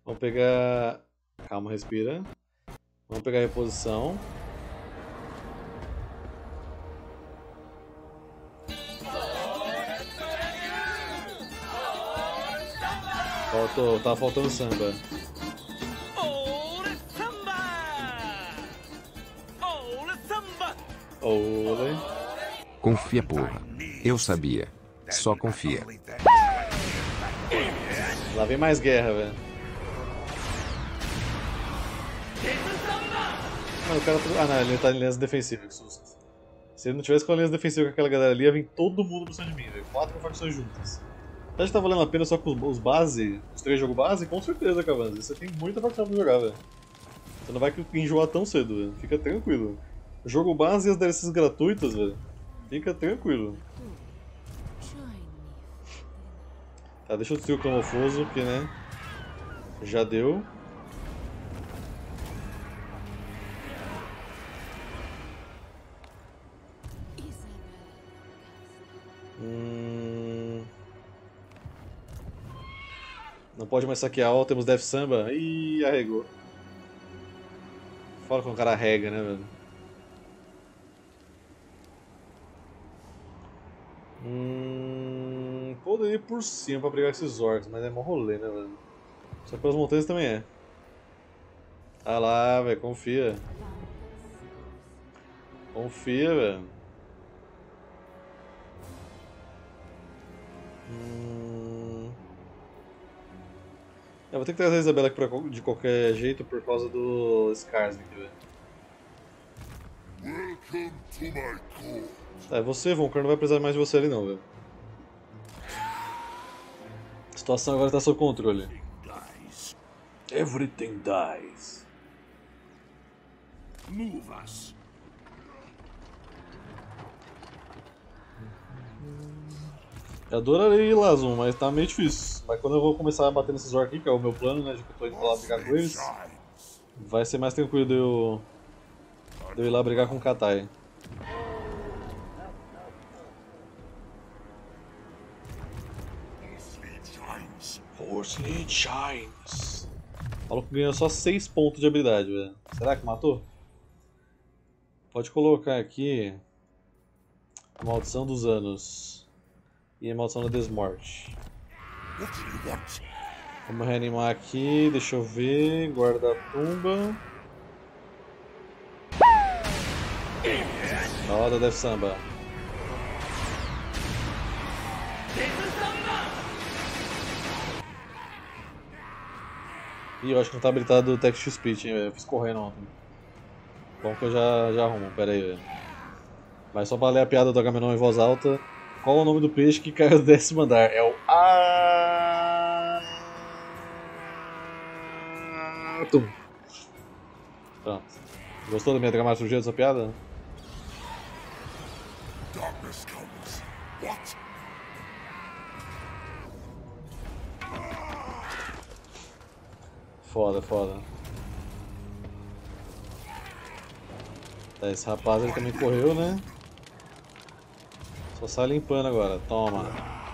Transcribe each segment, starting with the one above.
Vamos pegar... Calma, respira. Vamos pegar a reposição. Tava faltando samba. Ole. Confia, porra. Eu sabia. Só confia. Lá vem mais guerra, velho. Mano, o cara... Ah, não, ele tá em linhas defensivas, que susto. Se ele não tivesse com a linha defensiva com aquela galera ali, ia vir todo mundo pra cima de mim, velho. 4 facções juntas. Acho que tá valendo a pena só com os base, os 3 jogos base? Com certeza, Cavanzi. Você tem muita facção pra jogar, velho. Você não vai enjoar tão cedo, velho. Fica tranquilo. O jogo base e as DLCs gratuitas, velho. Fica tranquilo. Tá, deixa eu destruir o Clamofoso, porque, né? Já deu. Não pode mais saquear, ó, temos Death Samba. Ih, arregou. Fala com o cara rega, né, velho? Poderia ir por cima pra brigar com esses orcs, mas é mó rolê, né, velho? Só pelas montanhas também é. Ah lá, velho, confia. Confia, velho. Eu vou ter que trazer a Isabela aqui de qualquer jeito por causa do Skarsnik, velho. Tá, é você, Vonker, não vai precisar mais de você ali não, velho. A situação agora tá sob controle. Everything dies. Move us. Eu adoraria ir lá, Zoom, mas tá meio difícil. Mas quando eu vou começar a bater nesses orcs aqui, que é o meu plano, né, de que eu tô indo lá brigar com eles, vai ser mais tranquilo de eu ir lá brigar com o Katai. Force Lead Shines. Falou que ganhou só 6 pontos de habilidade, velho. Será que matou? Pode colocar aqui a Maldição dos Anos e a Maldição da Desmorte. Vamos reanimar aqui, deixa eu ver, guarda a tumba. Roda Death Samba. Ih, eu acho que não tá habilitado o Text Speech, hein, velho. Eu fiz correndo ontem. Bom que eu já arrumo, pera aí, velho. Mas só pra ler a piada do Agamenon em voz alta, qual é o nome do peixe que caiu do 10º andar? É o Atum. Pronto. Gostou da minha dramaturgia dessa piada? Foda, foda. Tá, esse rapaz ele também correu, né? Só sai limpando agora, toma.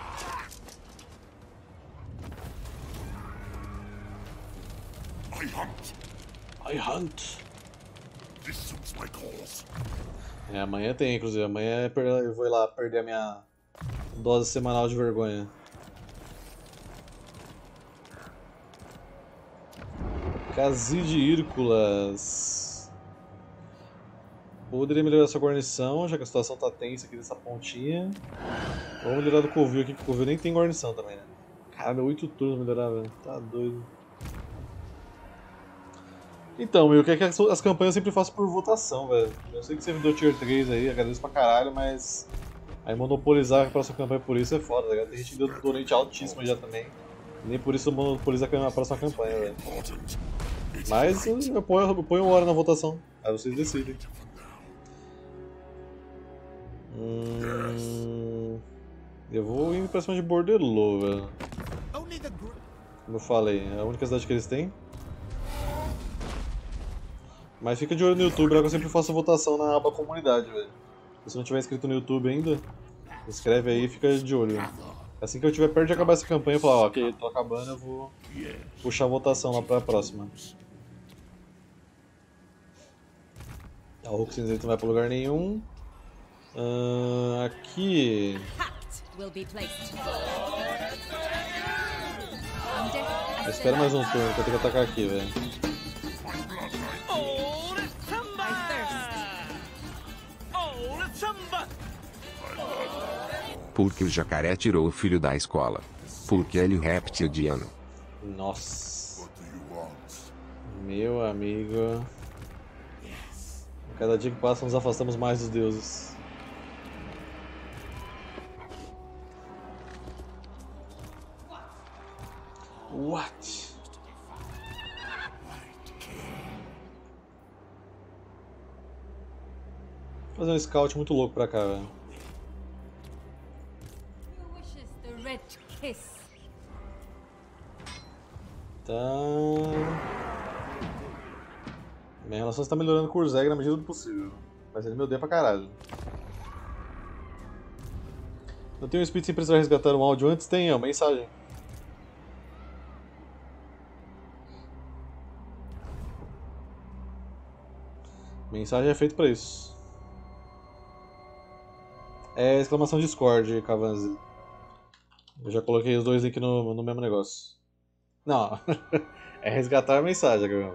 I hunt. É, amanhã tem, inclusive. Amanhã eu vou ir lá perder a minha dose semanal de vergonha. Caside Hírculas. Poderia melhorar sua guarnição, já que a situação tá tensa aqui nessa pontinha. Vamos melhorar do Covil aqui, que o Covil nem tem guarnição também, né? Cara, 8 turnos melhorar, velho. Tá doido. Então, meu, o que é que as campanhas eu sempre faço por votação, velho. Eu sei que você me deu tier 3 aí, agradeço pra caralho, mas... Aí monopolizar a próxima campanha por isso é foda, tá ligado? Tem gente que deu donate altíssimo já também. Nem por isso monopoliza a próxima campanha, velho. Mas eu ponho hora na votação, aí vocês decidem. Eu vou indo pra cima de Bordelô, velho. Como eu falei, é a única cidade que eles têm. Mas fica de olho no YouTube, eu sempre faço votação na aba comunidade, velho. Se não tiver inscrito no YouTube ainda, inscreve aí e fica de olho. Assim que eu tiver perto de acabar essa campanha, eu falo, ó, ok, tô acabando, eu vou puxar a votação lá pra próxima. A Hulk cinzento não vai pra lugar nenhum. Aqui... Espera mais um turno que eu tenho que atacar aqui, velho. Porque o jacaré tirou o filho da escola. Porque ele é reptiliano. Nossa. Meu amigo. Cada dia que passa nos afastamos mais dos deuses. What? Vou fazer um scout muito louco pra cá, velho. Tá. Minha relação está melhorando com o Urzeg na medida do possível. Mas ele me odeia pra caralho. Não tem um espírito sem precisar resgatar um áudio antes? Tem, ó, mensagem. Mensagem é feita pra isso. É exclamação Discord, Kavanzi. Eu já coloquei os dois links no mesmo negócio. Não, é resgatar a mensagem, cara.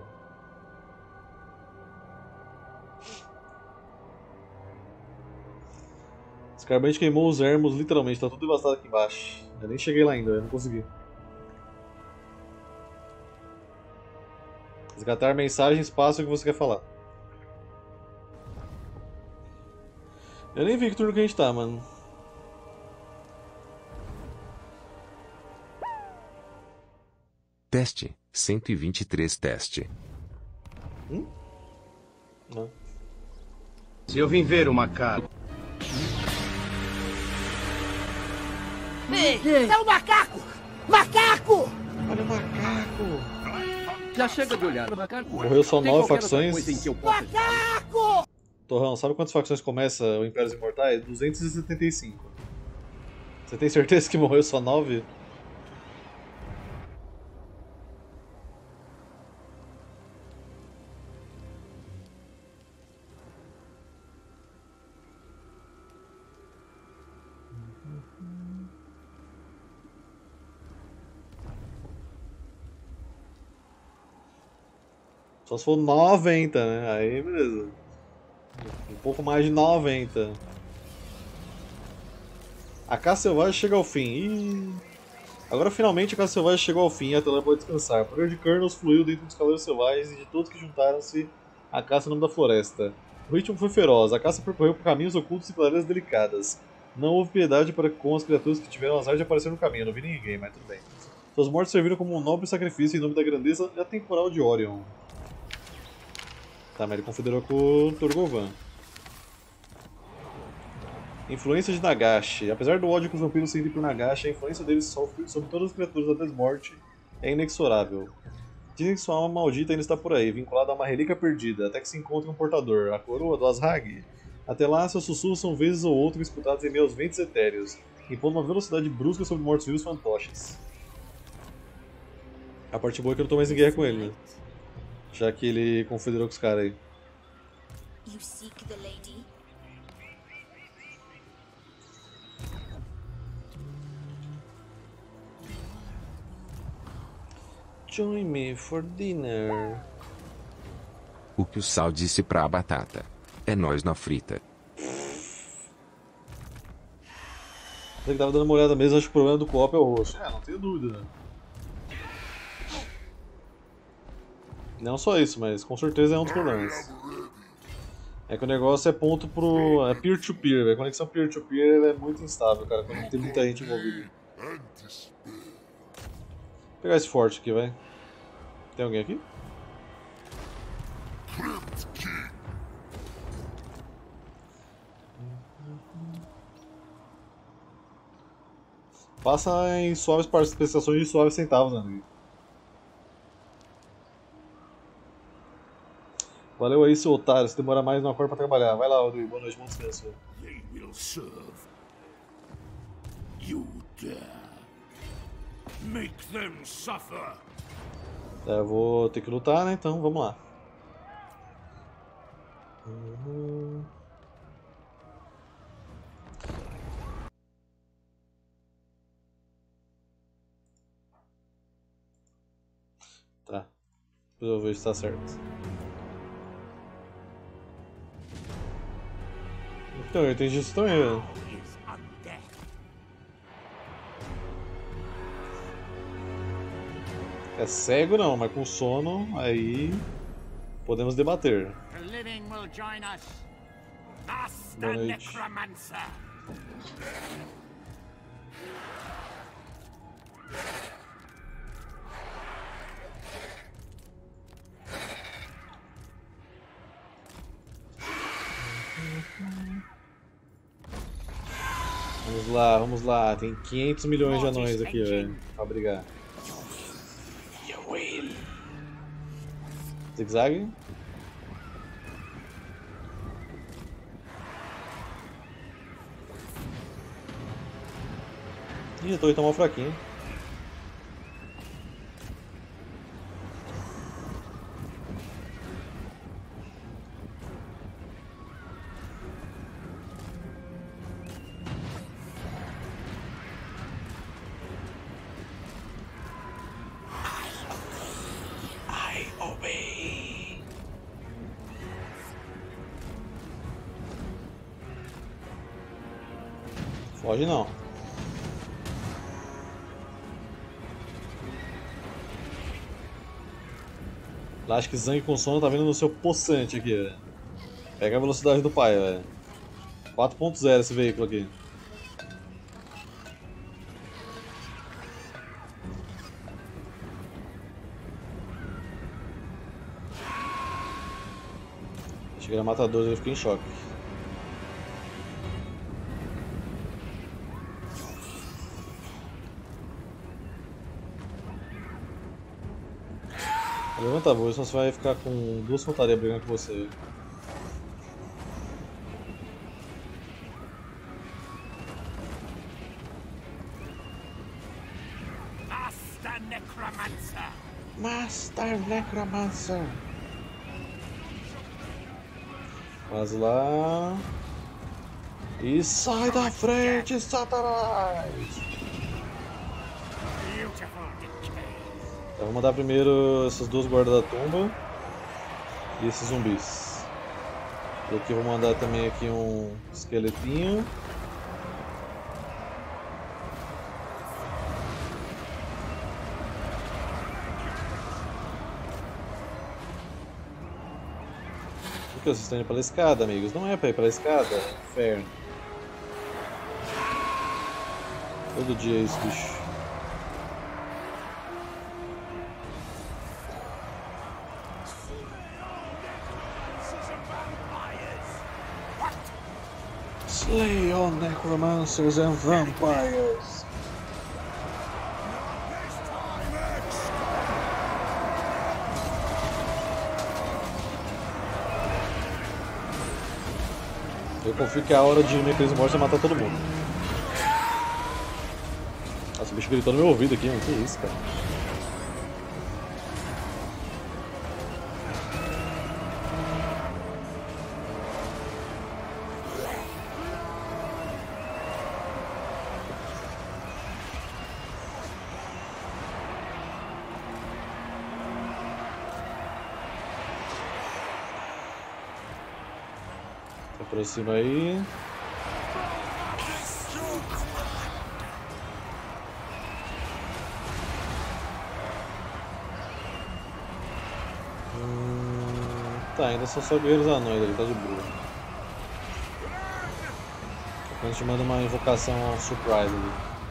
Scarband queimou os ermos, literalmente, tá tudo devastado aqui embaixo. Eu nem cheguei lá ainda, eu não consegui. Resgatar mensagem, espaço, o que você quer falar. Eu nem vi que turno que a gente tá, mano. Teste, 123 teste. Não. Se eu vim ver o macaco. Ei, é o macaco! Macaco! Olha o macaco! Já chega de olhar. Macaco. Morreu só Tem 9 qualquer outra facções. coisa em que eu possa- Macaco! Torrão, sabe quantas facções começa o Império dos Imortais? 275. Você tem certeza que morreu só 9? Só se for 90, né? Aí beleza. Um pouco mais de 90. A caça selvagem chega ao fim. Ih. Agora finalmente a caça selvagem chegou ao fim e a Atena pode descansar. O poder de Kernels fluiu dentro dos Cavaleiros Selvagens e de todos que juntaram-se à caça no nome da floresta. O ritmo foi feroz, a caça percorreu por caminhos ocultos e clareiras delicadas. Não houve piedade com as criaturas que tiveram azar de aparecer no caminho. Eu não vi ninguém, mas tudo bem. Suas mortes serviram como um nobre sacrifício em nome da grandeza atemporal de Orion. Tá, mas ele confederou com o Torgovan. Influência de Nagashi. Apesar do ódio que os vampiros sentem por Nagashi, a influência deles sobre todas as criaturas da Desmorte é inexorável. Dizem que sua alma maldita ainda está por aí, vinculada a uma relíquia perdida, até que se encontre um portador, a coroa do Azrag. Até lá, seus sussurros são vezes ou outra escutados em meio aos ventos etéreos, impondo uma velocidade brusca sobre mortos-vivos fantoches. A parte boa é que eu não tô mais em guerra com ele, né? Já que ele confederou com os caras aí. You seek the lady? Join me for dinner. O que o Sal disse pra batata. É nós na frita. Você que tava dando uma olhada mesmo, acho que o problema do co-op é o roxo. É, não tenho dúvida. Não só isso, mas com certeza é um dos problemas. É que o negócio é ponto pro... é peer-to-peer, velho. A conexão peer-to-peer é muito instável, cara, quando tem muita gente envolvida. Vou pegar esse forte aqui, vai. Tem alguém aqui? Passa em suaves prestações de suaves centavos, amigo. Valeu aí, seu otário. Se demora mais, não acorda pra trabalhar. Vai lá, Rodrigo. Boa noite, bom descanso. They will serve. You Make them suffer. Tá, eu vou ter que lutar, né? Então vamos lá. Tá. Depois eu vejo se tá certo. Então, eu entendi isso também, velho. É cego não, mas com sono, aí podemos debater. Boa noite. Vamos lá. Tem 500 milhões de anões aqui, velho, pra brigar. Zig-zag. Ih, a torre tá mal fraquinha. Foge não. Lá acho que Zang com sono tá vindo no seu poçante aqui, velho. Pega a velocidade do pai, velho. 4.0 esse veículo aqui. Cheguei a matadores, eu fiquei em choque. Levanta a voz, senão você vai ficar com duas frontarias brigando com você. Master Necromancer! Mas lá... E sai da frente, Satanás! Então, vou mandar primeiro essas duas guardas da tumba e esses zumbis. E aqui eu vou mandar também aqui um esqueletinho. Por que vocês estão indo pela escada, amigos? Não é pra ir pela escada, é inferno. Todo dia é isso, bicho. Slay all necromancers and vampires. Eu confio que a hora de mecanismo morte é matar todo mundo. Nossa, o bicho gritou no meu ouvido aqui, mano. Que isso, cara? Aproxima aí. Tá, ainda são só guerreiros anões ali, tá de boa. A gente manda uma invocação surprise ali.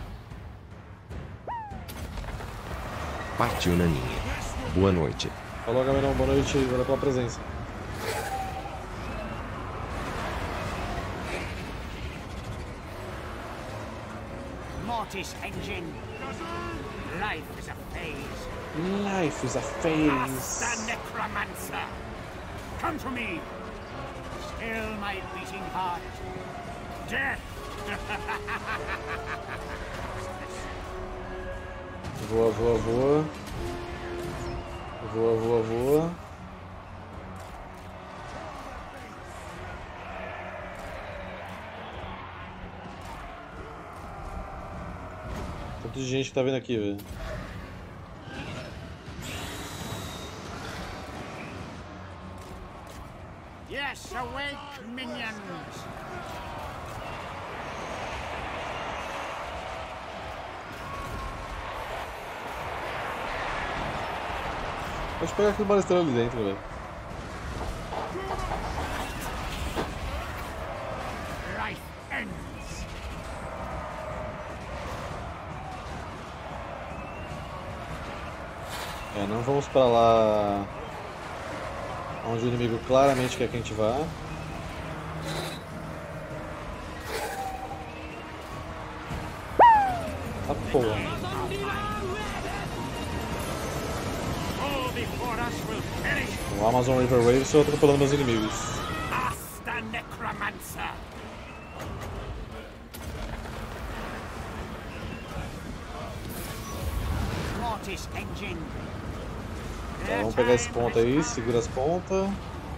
Partiu Naninha. Boa noite. Falou, galera, boa noite, valeu pela presença. Mortis engine. Life is a phase. Life is a phase. The necromancer. Come to me. Still my beating heart. Death. Voa, voa, voa. Voa, voa, voa. Tanto de gente que tá vindo aqui, velho. Yes, awake, minions! Pode pegar aquele balestrão ali dentro, velho. Life ends! É, não vamos pra lá onde o inimigo claramente quer que a gente vá. Ah, porra. All before us will perish! O Amazon River Wave só atropelando meus inimigos. Asta Necromancer! Mortis Engine! Então, vamos pegar esse ponto aí, segura as pontas.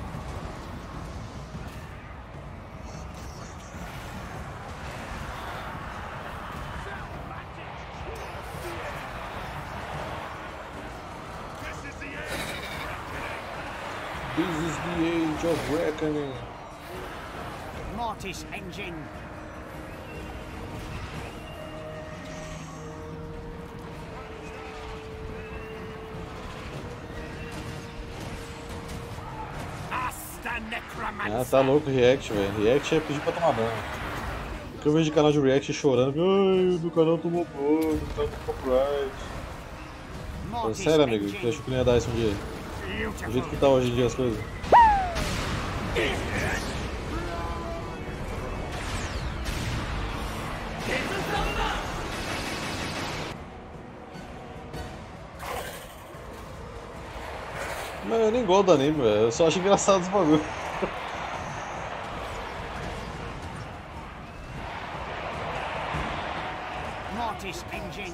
This is the age of reckoning. Mortis Engine! Asta Necromancer! Ah, tá louco o React, velho. React é pedir pra tomar banho. O que eu vejo de canal de React chorando, que ai, o do canal tomou banho, o canal tomou copyright. Pô, sério, amigo, você achou que não ia dar isso um dia? Do jeito que tá hoje em dia as coisas. Mas eu nem gosto do anime, velho. Eu só acho engraçado os bagulho. Mortis Engine!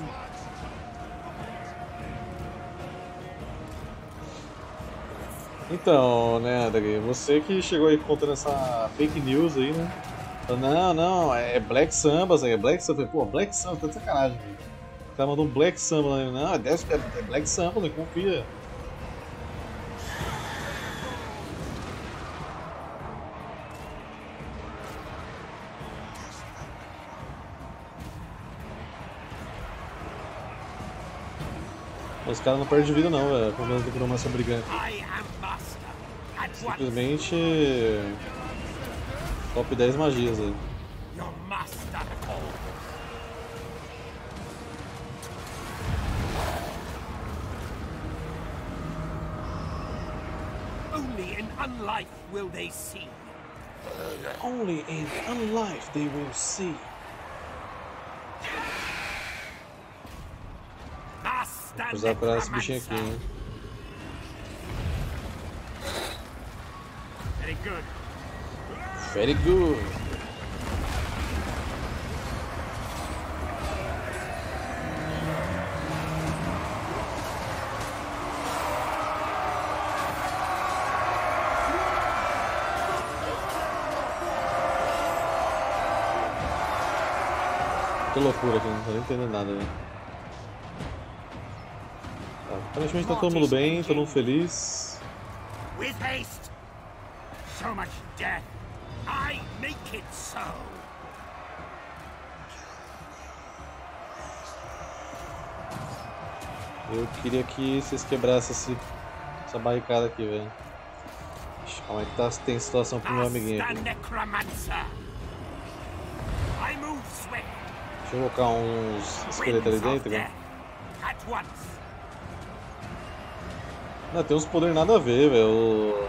Então, né, André, você que chegou aí contando essa fake news aí, né? Não, não, é Black Samba, é Black Samba. Pô, Black Samba, tá de sacanagem, velho. O cara mandou um Black Samba, né? Não, é Black Samba, não confia. Os caras não perdem de vida não, velho, por menos do Necromancer brigante. I am master! At once! Simplesmente top 10 magias aí. Your master calls! Only in unlife will they see. Only in unlife they will see. Master Vou usar pra esse bichinho aqui, hein? Very good. Very good. Que loucura aqui, não tô nem entendendo nada, velho. Tá, aparentemente tá todo mundo bem, todo mundo feliz. With haste. So much death. I make it so. Eu queria que vocês quebrassem essa barricada aqui, velho. Calma aí que tá, tem situação pro meu amiguinho aqui. Necromancer. I move swift. Deixa eu colocar uns esqueletos ali dentro, né? At once. Não, tem uns poderes nada a ver, velho.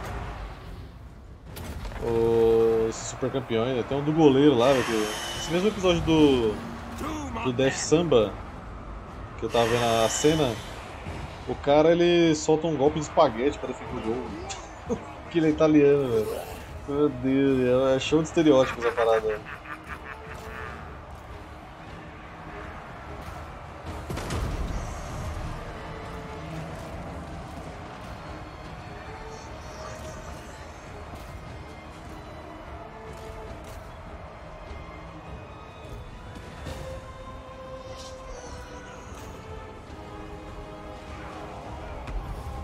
Esses super campeões, né? Tem um do goleiro lá, velho. Esse mesmo episódio do Death Samba, que eu tava vendo a cena, o cara ele solta um golpe de espaguete pra defender o gol. Que ele é italiano, velho. Meu Deus, é show de estereótipos essa parada, velho.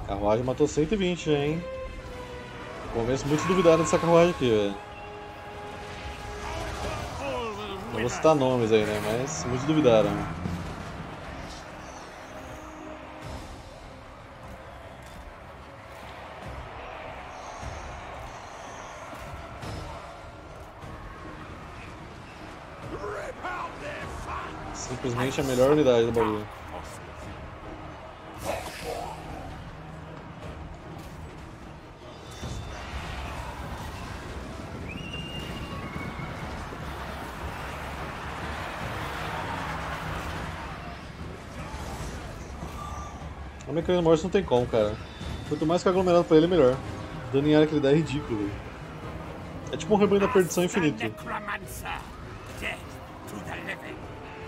Carruagem matou 120 já, hein? No começo muito duvidaram dessa carruagem aqui, velho. Não vou citar nomes aí, né? Mas muitos duvidaram. Simplesmente a melhor unidade do bagulho. A mecânica morte não tem como, cara. Quanto mais que aglomerado pra ele, melhor. O dano em área que ele dá é ridículo, velho. É tipo um rebanho da perdição infinito. Necromancer, death to the living.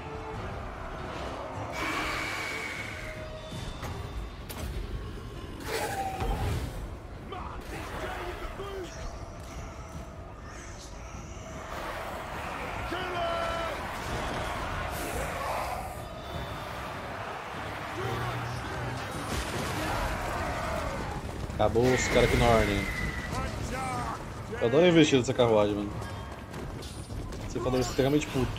Acabou os caras aqui na ordem. Eu adoro investir nessa carruagem, mano. Você falou extremamente puto.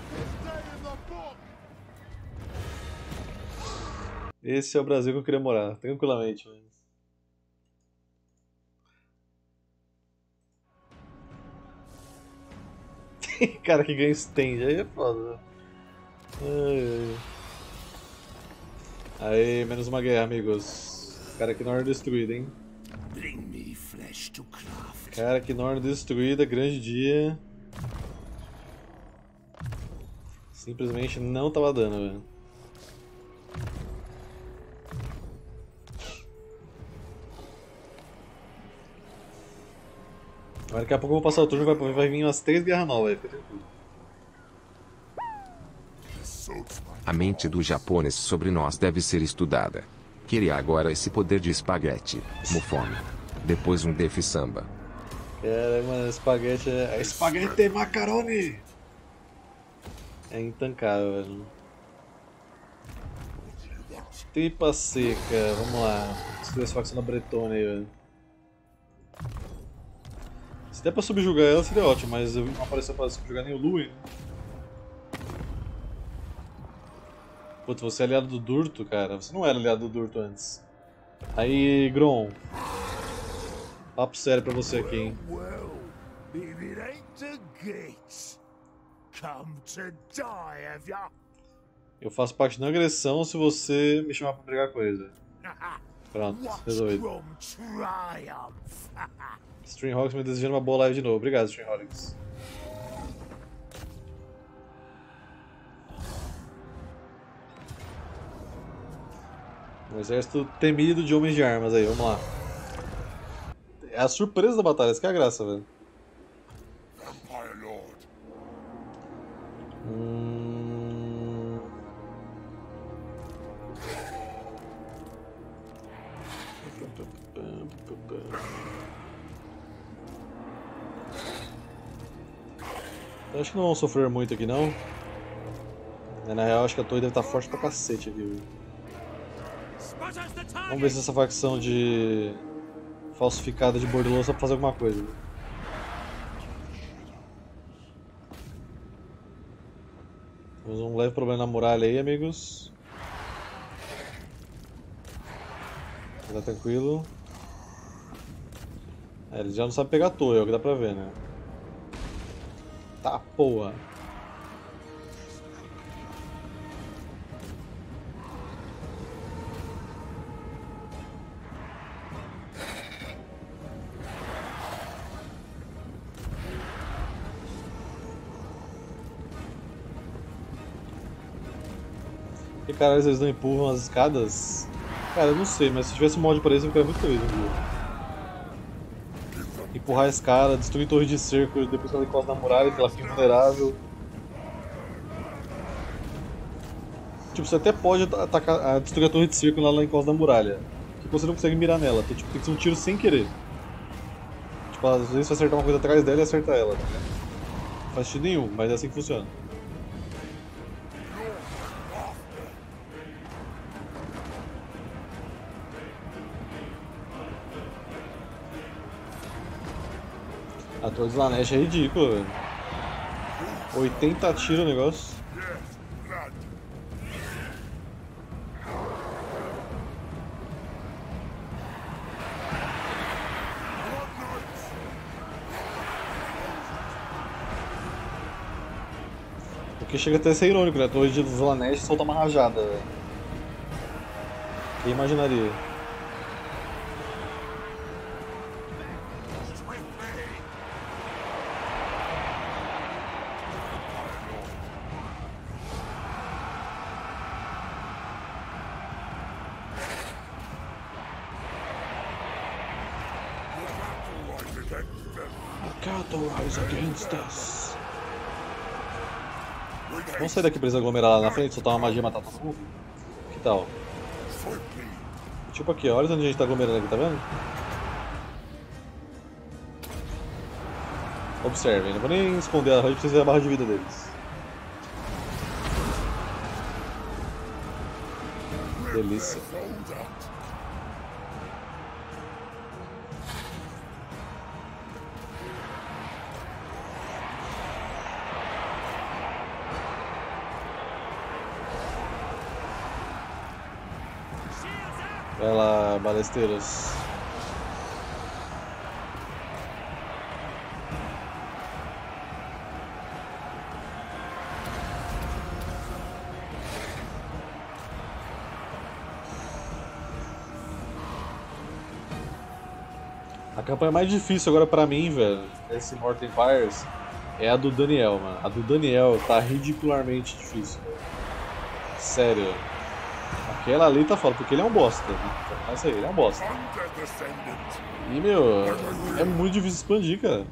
Esse é o Brasil que eu queria morar, tranquilamente, mano. Cara que ganha stand, aí é foda. Ai, ai. Aí, menos uma guerra, amigos. Cara que Norte destruída, hein? Cara que Norte destruída, grande dia. Simplesmente não tava dando, velho. Agora daqui a pouco eu vou passar o turno e vai vir umas 3 guerras novas aí, fica tranquilo. A mente do japonês sobre nós deve ser estudada. Queria agora esse poder de espaguete, mufone. Depois um def samba. Cara, mano, espaguete é... Espaguete macaroni! É intancável, velho. Tripa seca, vamos lá. Destruir essa facção da Bretônia aí, velho. Se der pra subjugar ela seria ótimo, mas não apareceu pra subjugar nem o Lui, né? Putz, você é aliado do Durto, cara. Você não era aliado do Durto antes. Aí, Grom. Papo sério pra você aqui, hein. Eu faço parte da agressão se você me chamar pra brigar com ele. Pronto, resolvido. Streamhawks me desejando uma boa live de novo. Obrigado, Streamhawks. Um exército temido de homens de armas aí, vamos lá. É a surpresa da batalha, essa que é a graça, velho. Eu acho que não vão sofrer muito aqui, não. Na real, acho que a torre deve estar forte pra cacete aqui, viu? Vamos ver se essa facção de falsificada de bordeloso só pra fazer alguma coisa. Temos um leve problema na muralha aí, amigos. Tá tranquilo. É, ele já não sabe pegar a torre, é o que dá pra ver, né? Tá, porra. E caralho, eles não empurram as escadas? Cara, eu não sei, mas se tivesse um mod pra isso eu ficaria muito feliz, viu? Empurrar a escada, destruir torre de cerco, depois que ela encosta na muralha, que ela fica invulnerável. Tipo, você até pode atacar, destruir a torre de cerco lá na encosta da muralha. Só que você não consegue mirar nela, então, tipo, tem que ser um tiro sem querer. Tipo, às vezes você acertar uma coisa atrás dela e acerta ela, tá ligado? Não faz sentido nenhum, mas é assim que funciona. A Torre de Slanesh é ridícula, velho. 80 tiros o negócio. Porque chega até a ser irônico, né? A Torre de Slanesh solta uma rajada, velho. Quem imaginaria? Rise against us. Vamos sair daqui pra eles aglomerar lá na frente, soltar uma magia e matar todo mundo? Que tal? Tipo aqui, ó, olha onde a gente tá aglomerando aqui, tá vendo? Observem, não vou nem esconder a gente precisa ver a barra de vida deles. Delícia. Vai lá, balesteiros. A campanha mais difícil agora pra mim, velho, desse Mortal Empires, é a do Daniel, mano. A do Daniel tá ridicularmente difícil. Sério. Aquela ali tá foda, porque ele é um bosta. Essa aí, ele é um bosta. E, meu, é muito difícil expandir, cara.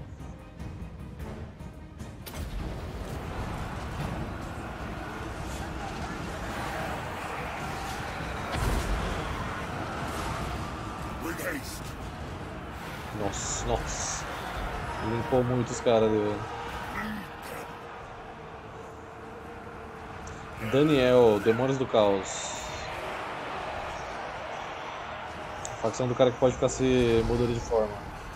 Nossa, nossa. Limpou muito os caras ali, velho. Daniel, Demônios do Caos. Facção do cara que pode ficar se mudando de forma.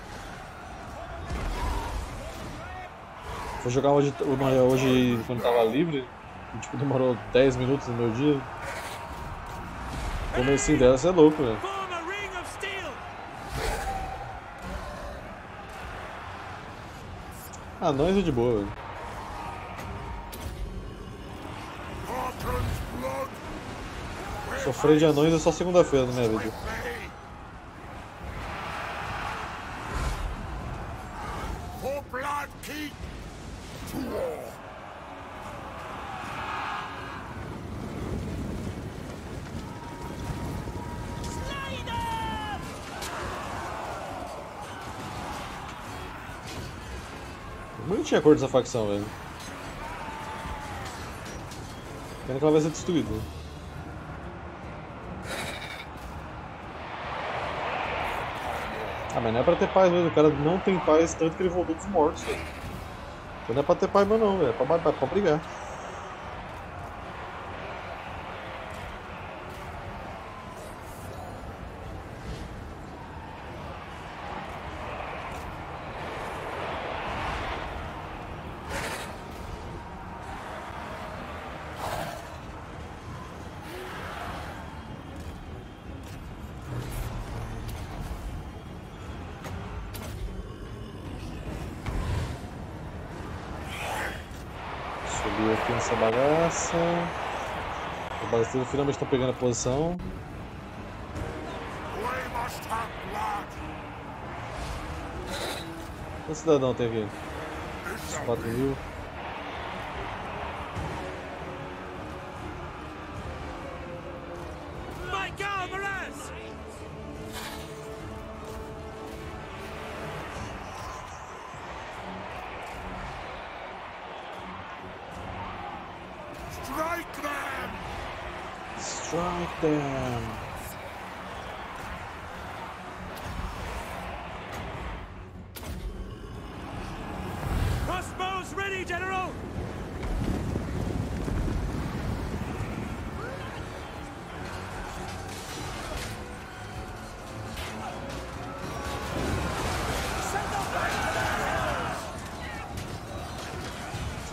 Vou jogar hoje quando tava livre, e, tipo, demorou 10 minutos no meu dia. O comecinho dela, você é louco, velho. Anões é de boa, velho. Sofrer de anões é só segunda-feira na minha vida. Muito tinha cor dessa facção, velho. Pena que ela vai ser destruída. Ah, mas não é pra ter paz mesmo, o cara não tem paz tanto que ele voltou dos mortos, velho. Então não é pra ter paz mais não, velho, é pra brigar. Subiu aqui nessa bagaça. Os balesteiros finalmente estão pegando a posição. Quantos cidadão tem aqui? 4.000. Strike them! Crossbows ready, General!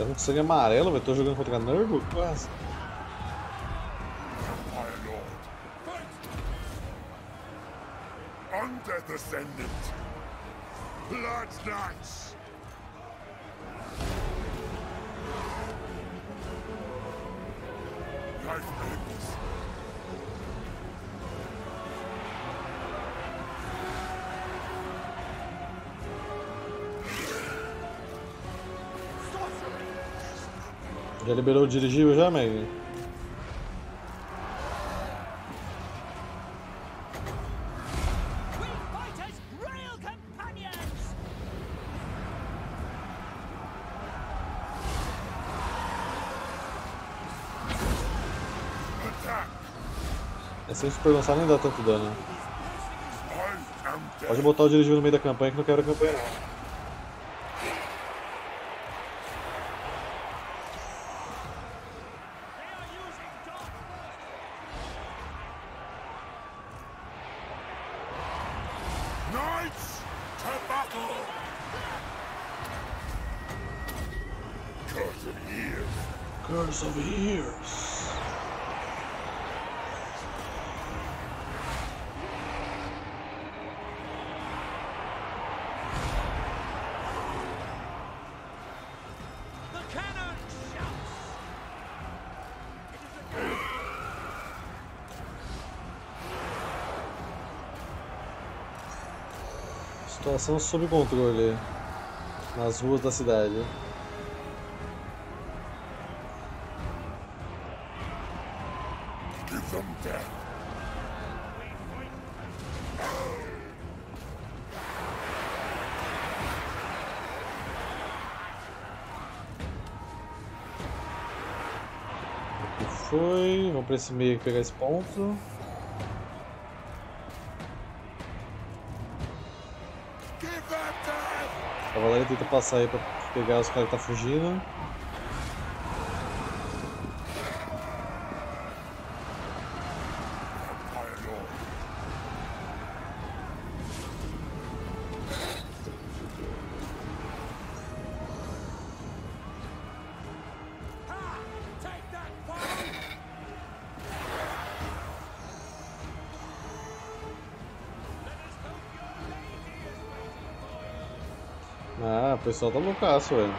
com sangue amarelo, velho. Tô jogando contra a Nurgle? Quase. Undeath Ascendant. Blood Knights. Life ends. Já liberou o dirigível já, Meg? É sem super lançar nem dá tanto dano. Pode botar o dirigível no meio da campanha que não quebra a campanha não. Knights to battle! Curse of years. Curse of Years. Situação sob controle nas ruas da cidade. Give them death. Aqui foi. Vamos pra esse meio aqui pegar esse ponto. Give them death. A cavalaria tenta passar aí pra pegar os caras que tá fugindo. Vampire Lord. Take that fire! Ah, o pessoal tá loucaço, velho.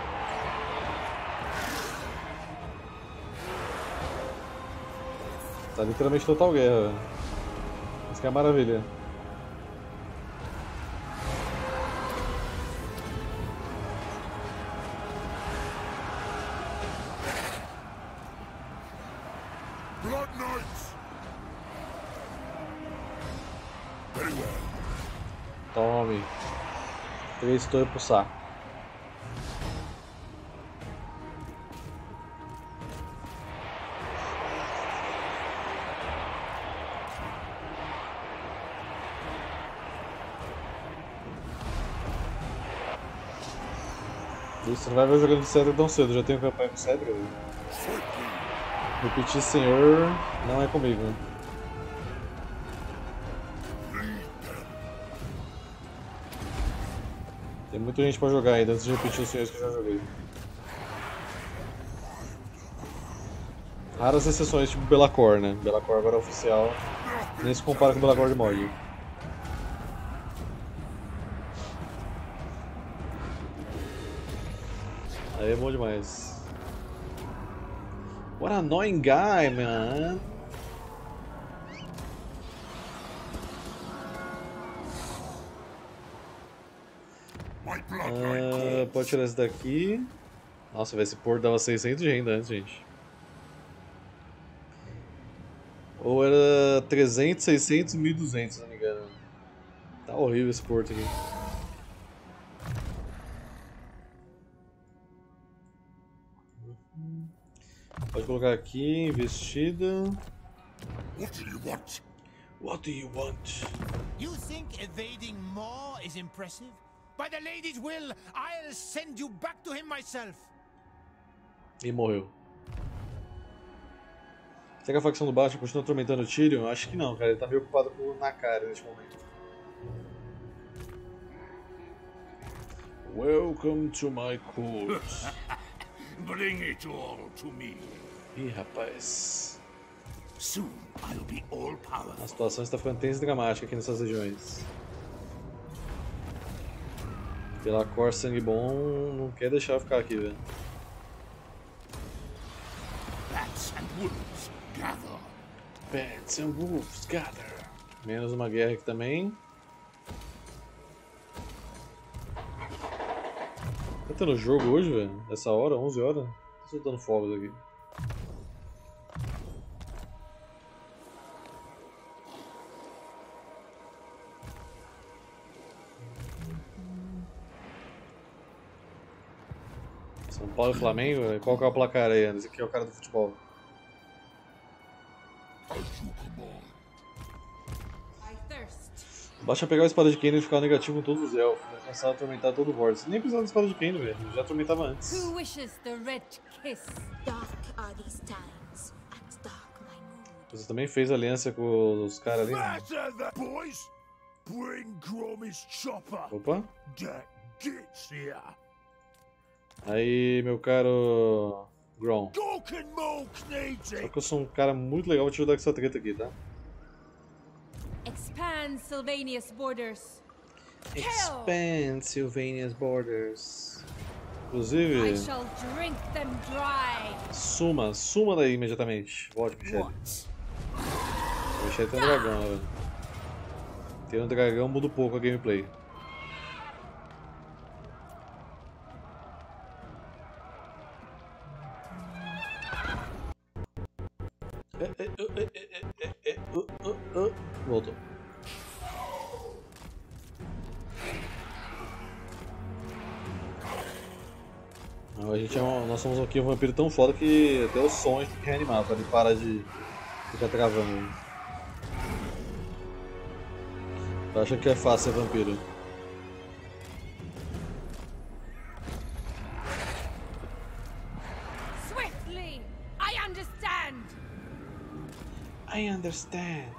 Tá literalmente total guerra, velho. Isso que é a maravilha. Blood Knights. Very well. Tome. 3 torres pro saco. Isso, não vai ver jogando de Cedra tão cedo, já tenho campanha com Cedra. Swiftly. Repetir senhor não é comigo. Lead them. Tem muita gente pra jogar ainda antes de repetir os senhores que eu já joguei. Raras exceções, tipo Belacor, né? Belacor agora é oficial. Nem se compara com o Belacor de mod. Aí é bom demais. What an annoying guy, man. My bloodline Pode tirar esse daqui. Nossa, velho, esse porto dava 600 de renda antes, gente. Ou era 300, 600 e 1200, se não me engano. Tá horrível esse porto aqui. Pode colocar aqui, investida. What do you want? What do you want? You think evading Maw is impressive? By the lady's will, I'll send you back to him myself. E morreu. Será que a facção do Batman continua atormentando o Tyrion? Acho que não, cara. Ele tá meio ocupado com o Nakari neste momento. Welcome to my court. Bring it all to me. Ih, rapaz. Soon I'll be all A powerful. situação está ficando tensa e dramática aqui nessas regiões. Pela cor sangue bom não quer deixar eu ficar aqui, velho. Bats and wolves gather. Bats and wolves gather. Menos uma guerra aqui também. Tá tendo jogo hoje, velho? Essa hora, 11 horas? Tô soltando fogos aqui. São Paulo e Flamengo, velho? Qual que é o placar aí, Anderson? Esse aqui é o cara do futebol. As you command. I thirst. Basta pegar a espada de Kane e ficar negativo com todos os elfos. Vai começar a atormentar todo o Vortex. Nem precisava da espada de Kane, velho. Já atormentava antes. Who wishes the red kiss? Dark are these times, and dark my mood. Você também fez aliança com os caras ali, né? Better than boys. Bring Gromy's chopper. Opa. Get gits here. Aí, meu caro Grom. Gorkin Mulk needs Só it. que eu sou um cara muito legal, vou te ajudar com essa treta aqui, tá? Expand Sylvania's borders. Expand Sylvania's borders. I Inclusive, shall drink them dry. suma daí imediatamente. Volte, Michelle. What? Michelle tem um dragão, né, velho? Ter um dragão muda um pouco a gameplay. Voltou. Não, nós somos aqui um vampiro tão foda que até o som a gente tem que reanimar pra ele parar de ficar travando. Eu acho que é fácil ser vampiro. Swiftly! I understand! I understand.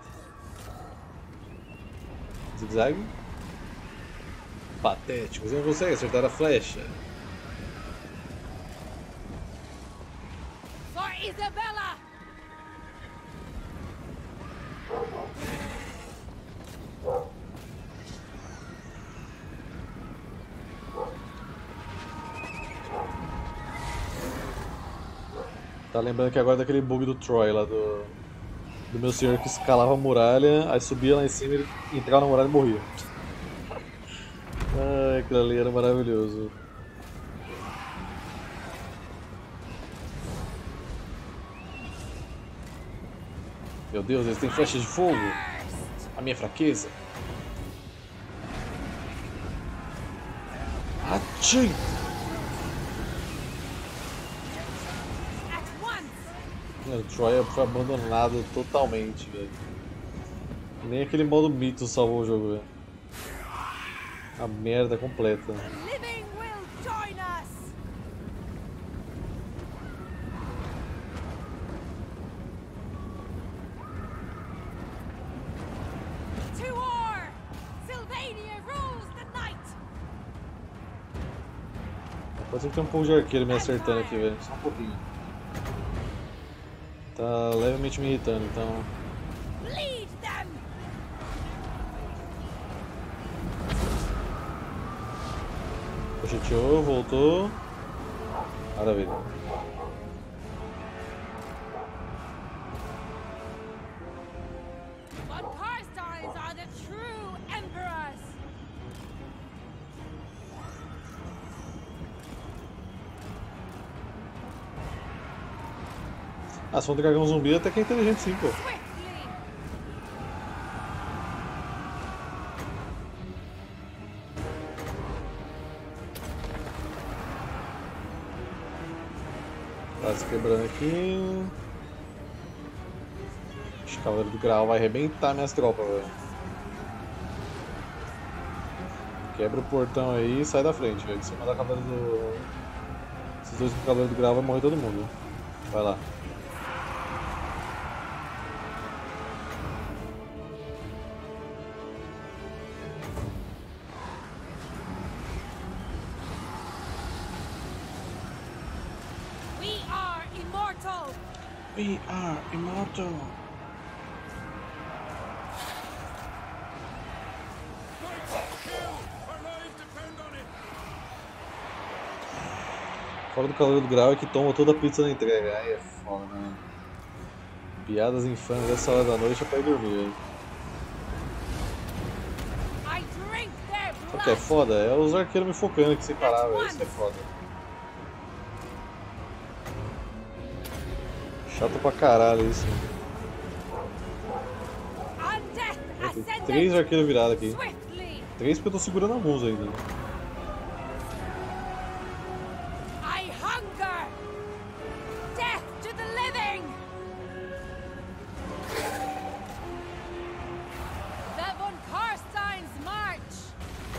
Zigue-zague. Patético, você não consegue acertar a flecha. For Isabella! Tá lembrando que agora daquele bug do Troy lá do meu senhor que escalava a muralha, aí subia lá em cima e entrava na muralha e morria. Ai, aquilo ali era maravilhoso. Meu Deus, eles têm flechas de fogo. A minha fraqueza. Atchim! At once! O Troy foi abandonado totalmente, velho. Nem aquele modo mito salvou o jogo, velho. A merda completa. The living will join us! To war! Sylvania rules the night! Pode ser que tem um pouco de arqueiro me acertando aqui, velho. Só um pouquinho. Tá levemente me irritando, então. Lead them! Pocheteou, voltou. Maravilha. But Carstines are the true emperors! Ah, se for um dragão zumbi até que é inteligente sim, pô. Swiftly! Tá se quebrando aqui. Acho que o Cavaleiro do Graal vai arrebentar minhas tropas, velho. Quebra o portão aí e sai da frente, velho. Se eu mandar Cavaleiro do... Esses dois com o Cavaleiro do Graal vai morrer todo mundo. Vai lá. We are immortal. Fora do calor do grau é que toma toda a pizza na entrega. Aí é foda, né? Piadas infames essa hora da noite é pra ir dormir. I drink their O que é blood. foda é os arqueiros me focando aqui sem parar, velho. Isso é foda. Chato pra caralho isso. On death Tem ascendant 3 arqueiros virados aqui. swiftly. 3 porque eu tô segurando a musa ainda. I hunger. Death to the living. The von Karstein's march.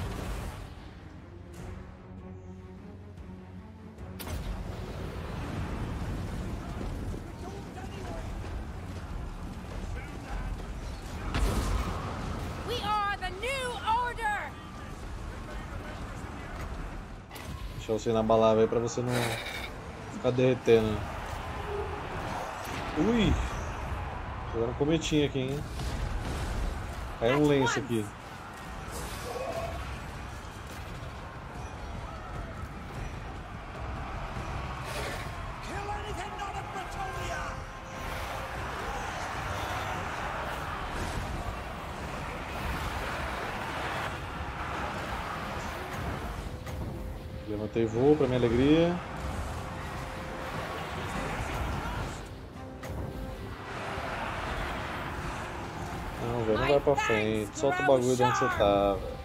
We are the new order. Deixa você inabalável aí pra você não ficar derretendo. Ui! Jogaram um cometinho aqui, hein? Caiu um lenço aqui. Kill anything not of Bretonia! Levantei voo pra minha alegria. Não, velho, não vai pra frente. Solta o bagulho de onde você tá, velho.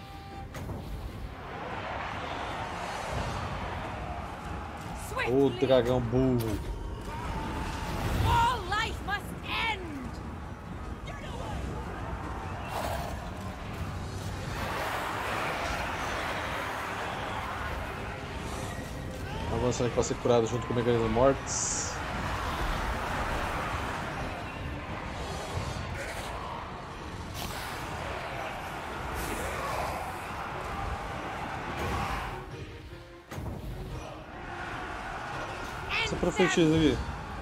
Ô Swiftly. dragão burro. All life must end. Avançando aqui pra ser curado junto com o mecanismo mortes. Você profetiza aqui.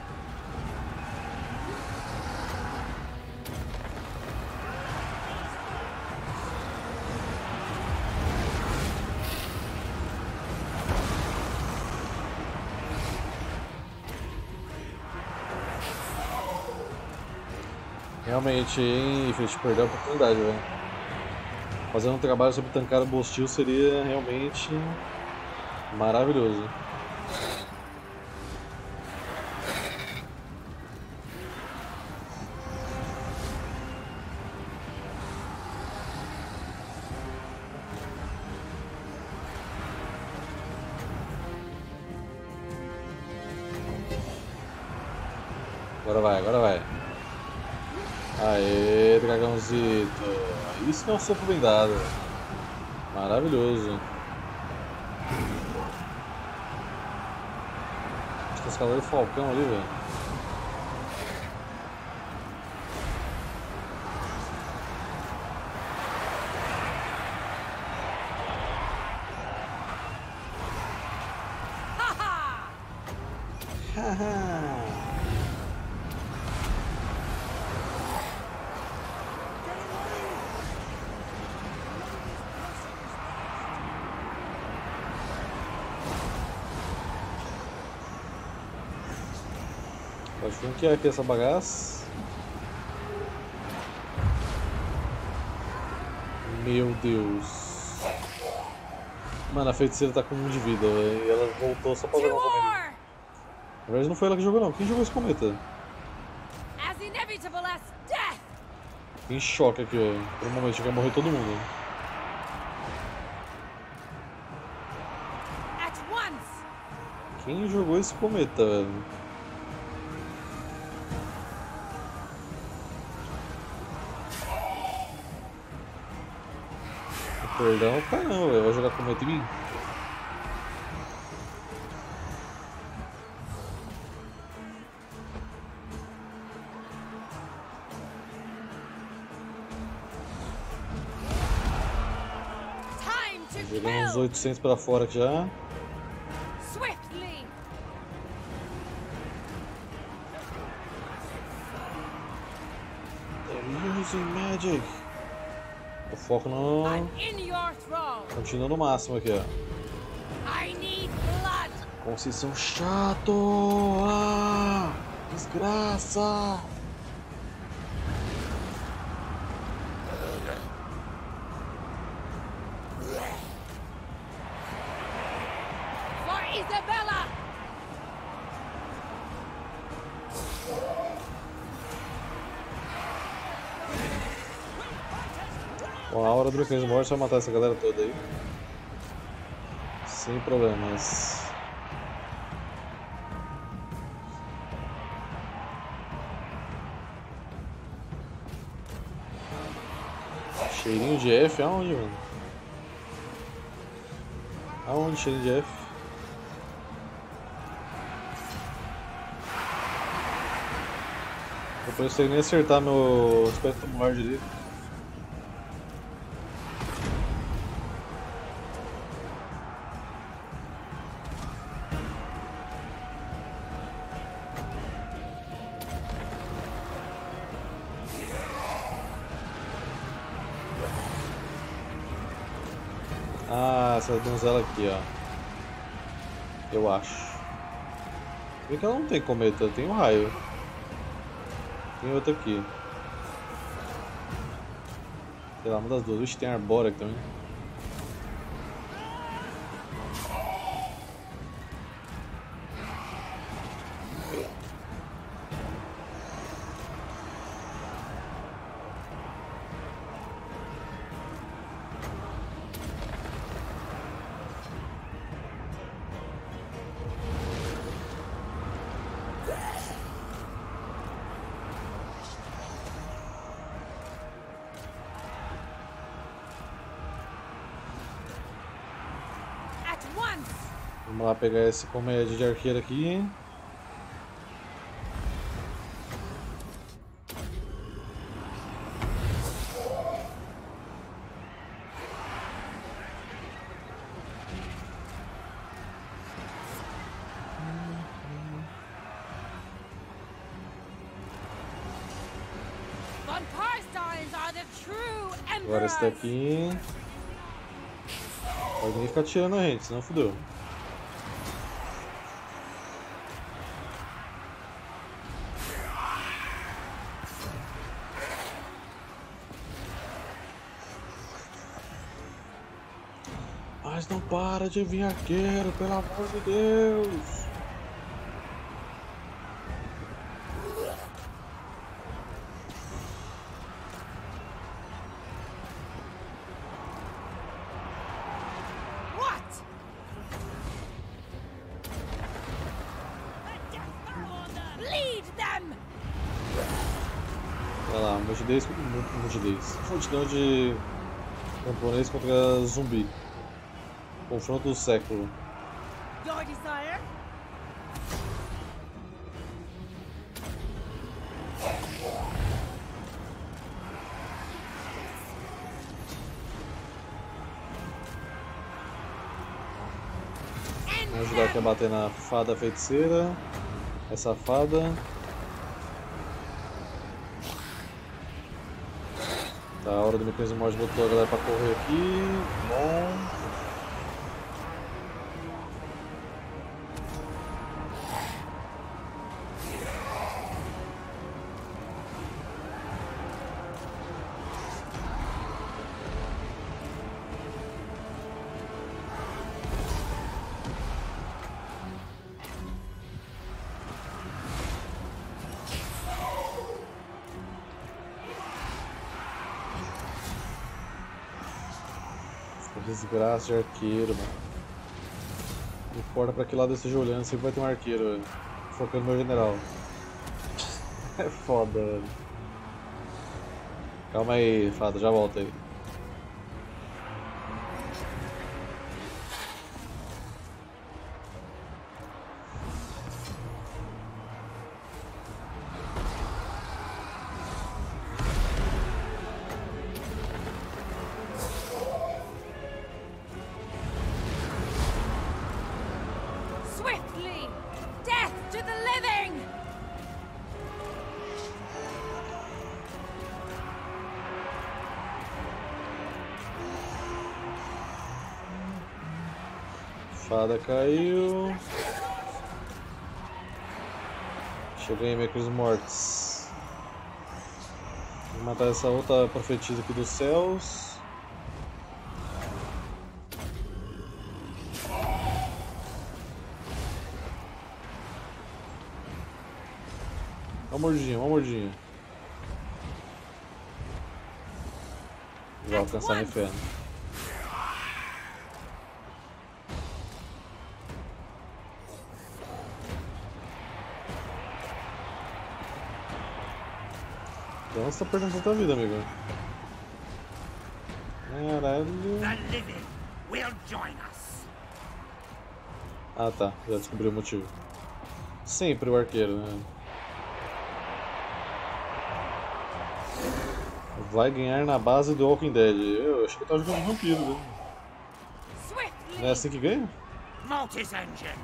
Realmente, hein, a gente perdeu a oportunidade, velho. Fazendo um trabalho sobre tancar o Bostil seria realmente maravilhoso. Agora vai, agora vai. Aê, dragãozito. Isso que é um sopro bem dado. Maravilhoso. Acho que esse cavaleiro falcão ali, velho. Haha. Acho que é aqui essa bagaça. Meu Deus. Mano, a feiticeira tá com 1 de vida, véio, e ela voltou só pra To jogar um cometa. war. Na verdade não foi ela que jogou não. Quem jogou esse cometa? As inevitable as death. Em choque aqui, ó. Por um momento, vai morrer todo mundo. At once. Quem jogou esse cometa, velho? Perdão, caramba, velho. Vai jogar cometa em mim? Time to Joguei uns kill. 800 pra fora aqui já. Swiftly. Using magic. O foco no... I'm in your thrall. Continua no máximo aqui, ó. I need blood. Como vocês são chato! Ah! Desgraça! For Isabella. Bom, a hora do mecanismo morte vai matar essa galera toda aí. Sem problemas. Cheirinho de F aonde, mano? Aonde cheirinho de F? Depois não sei nem acertar meu aspecto tumular direito. Ah, essa donzela aqui, ó. Eu acho. Se bem que ela não tem cometa, tem um raio. Tem outra aqui. Sei lá, uma das duas. Vixe, tem arbora aqui também. At once. Vamos lá pegar esse comédia de arqueiro aqui. Von Carsteins are the true Agora esse emperors. daqui. Pode nem ficar tirando a gente, senão fudeu. Mas não para de vir arqueiro, pelo amor de Deus! What? Lead them. Olha lá, multidão de camponês contra zumbi. Confronto do século. Your desire? Vamos ajudar aqui a bater na fada feiticeira. Essa fada. Tá, a hora do mecanismo morte botou a galera pra correr aqui. Bom. Desgraça de arqueiro, mano. Não importa pra que lado eu esteja olhando, sempre vai ter um arqueiro, velho. Focando no meu general. É foda, velho. Calma aí, fada, já volta aí. Swiftly! Death to the living! Fada caiu. Cheguei meio que os mortos. Vou matar essa outra profetisa aqui dos céus. Uma mordidinha, uma mordidinha. Vou alcançar no inferno. Então você tá perdendo tanta vida, amigo. Caralho. The living will join us. Ah tá, já descobri o motivo. Sempre o arqueiro, né? Vai ganhar na base do Walking Dead. Eu achei que eu tava jogando vampiro, né? Não é assim que ganha? Mortis engine.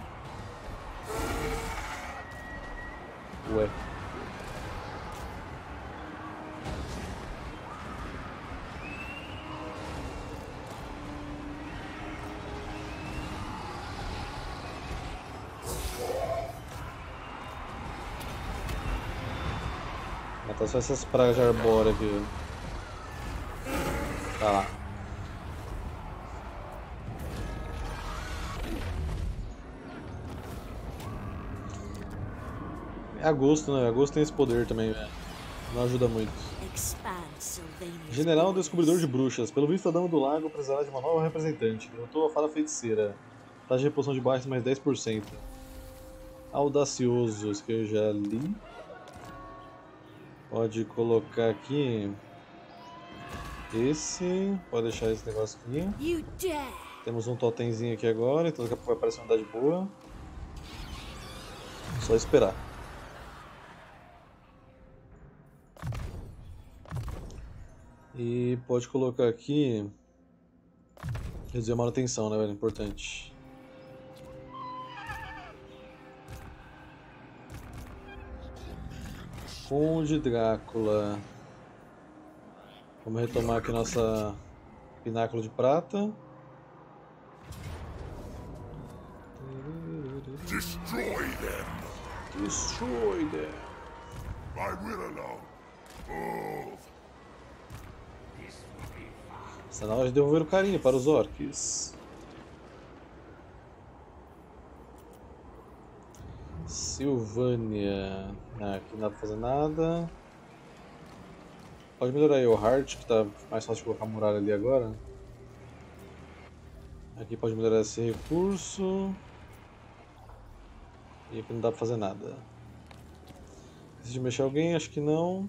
Ué. Matar só essas pragas de arbóreo aqui. Tá lá. É agosto, né? Agosto tem esse poder também, velho. Não ajuda muito. General Descobridor de Bruxas. Pelo visto, a Dama do Lago precisará de uma nova representante. Derrotou a Fada Feiticeira. Taxa de reposição de baixo mais 10%. Audacioso, isso que eu já li. Pode colocar aqui. Esse. Pode deixar esse negócio aqui. Temos um totemzinho aqui agora, então daqui a pouco vai aparecer uma unidade boa. Só esperar. E pode colocar aqui. Reduzir a manutenção, né, velho? Importante. Conde Drácula. Vamos retomar aqui nossa pináculo de prata. Destroy them. Destroy them. I will alone. Oh. Está na hora de devolver o carinho para os orcs. Silvânia. Aqui não dá pra fazer nada. Pode melhorar aí o Heart, que tá mais fácil de colocar a muralha ali agora. Aqui pode melhorar esse recurso. E aqui não dá pra fazer nada. Precisa de mexer alguém? Acho que não.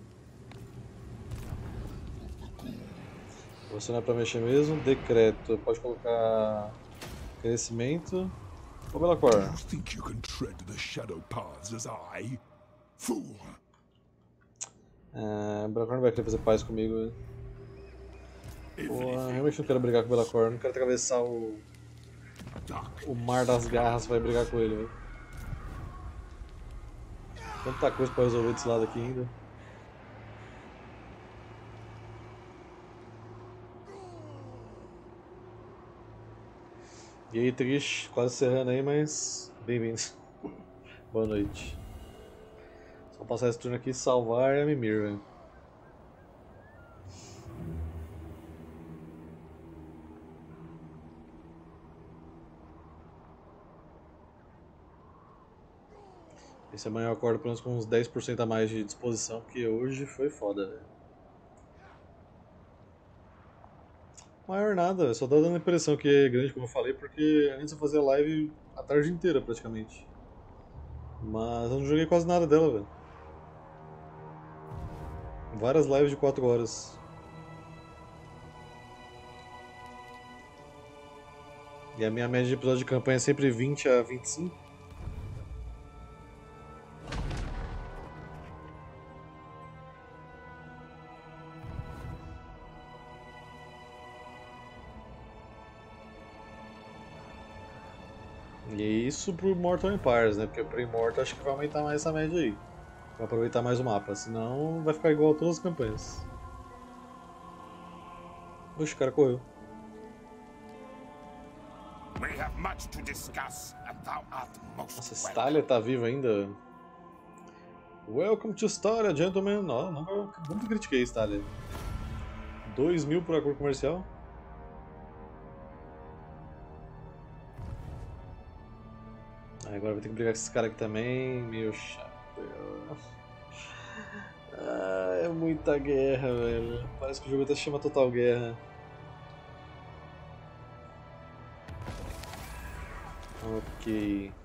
Você não é pra mexer mesmo. Decreto. Pode colocar crescimento. Ô Belacor. You think you can tread the shadow paths as I? Fool. Belacor não vai querer fazer paz comigo. Pô, realmente não quero brigar com o Belacor. Não quero atravessar o mar das garras pra ir brigar com ele. Véio. Tanta coisa pra resolver desse lado aqui ainda. E aí, Trish, quase encerrando aí, mas bem-vindos. Boa noite. Só passar esse turno aqui e salvar a Mimir, velho. Esse amanhã eu acordo pelo menos com uns 10% a mais de disposição, porque hoje foi foda, velho. Maior nada, só tá dando a impressão que é grande, como eu falei, porque antes eu fazia live a tarde inteira praticamente. Mas eu não joguei quase nada dela, velho. Várias lives de 4 horas. E a minha média de episódio de campanha é sempre 20 a 25. E isso pro Mortal Empires, né? Porque pro Immortal acho que vai aumentar mais essa média aí. Vai aproveitar mais o mapa, senão vai ficar igual a todas as campanhas. Oxe, o cara correu. We have much to discuss, and thou art most Nossa, welcome. Stalia tá viva ainda. Welcome to Stalia, gentlemen. Não, nunca critiquei Stalia. 2.000 por acordo comercial. Agora vai ter que brigar com esses caras aqui também. Meio chato. É muita guerra, velho. Parece que o jogo até chama Total Guerra. Ok.